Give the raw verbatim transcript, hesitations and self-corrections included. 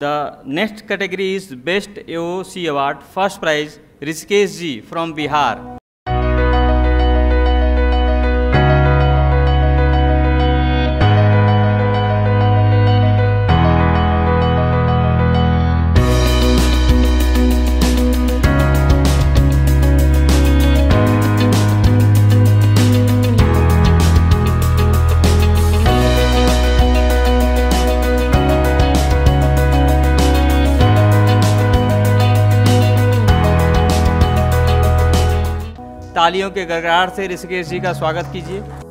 The next category is Best A O C Award. First prize, Rishikesh Ji from Bihar. तालियों के गड़गड़ाहट से ऋषिकेश जी का स्वागत कीजिए।